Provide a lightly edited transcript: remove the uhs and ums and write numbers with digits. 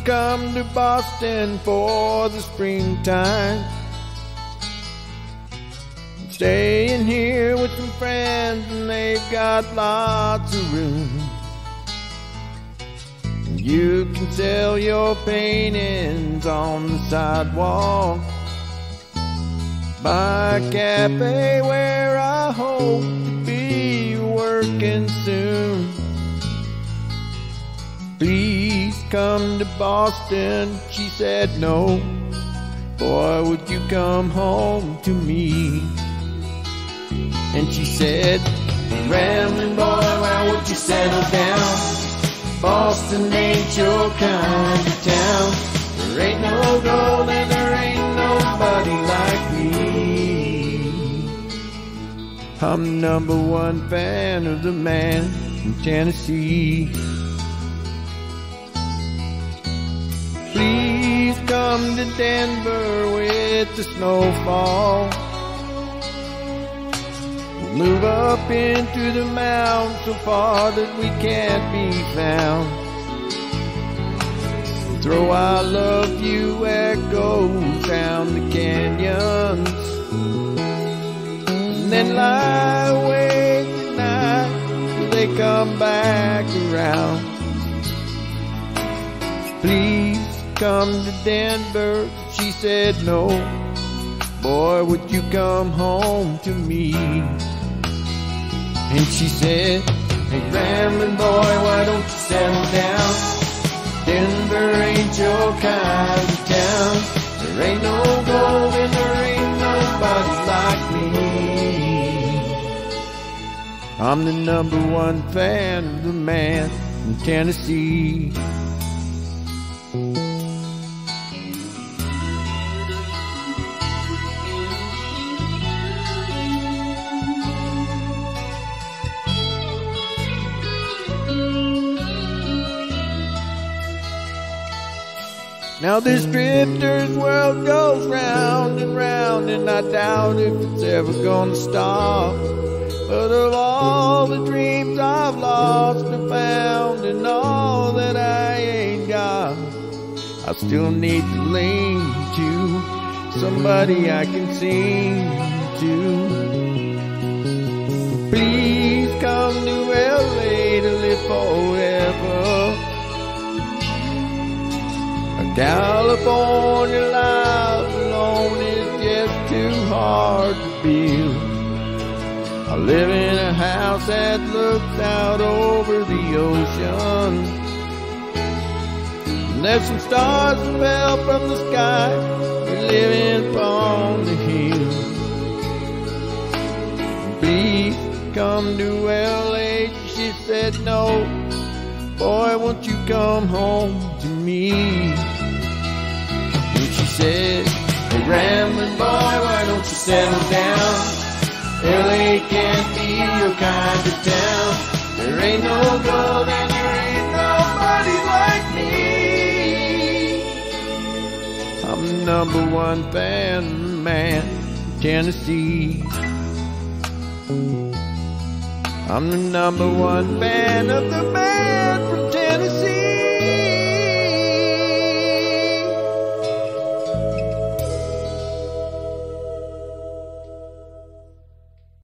come to Boston for the springtime. I'm staying here with some friends and they've got lots of room. And you can sell your paintings on the sidewalk by a cafe where I hope to be working soon. Please come to Boston, she said no. Boy, would you come home to me? And she said, rambling boy, why won't you settle down? Boston ain't your kind of town. There ain't no gold and there ain't nobody like me. I'm the #1 fan of the man from Tennessee. Please come to Denver with the snowfall. We'll move up into the mountains so far that we can't be found. We'll throw I love you echoes down the canyons, and then lie awake at night till they come back around. Please come to Denver, she said no. Boy, would you come home to me? And she said, hey rambling boy, why don't you settle down? Denver ain't your kind of town. There ain't no gold and there ain't nobody like me. I'm the #1 fan of the man from Tennessee. Now this drifter's world goes round and round, and I doubt if it's ever gonna stop. But of all the dreams I've lost and found, and all that I ain't got, I still need to lean to somebody I can sing to. Please come to LA to live forever. California life alone is just too hard to build. I live in a house that looks out over the ocean, and there's some stars that fell from the sky. We're living upon the hill. Please come to LA, she said no. Boy, won't you come home to me? She said, hey rambling boy, why don't you settle down? LA can't be your kind of town. There ain't no gold and there ain't nobody like me. I'm the #1 fan of the man from Tennessee. I'm the #1 fan of the man from Tennessee.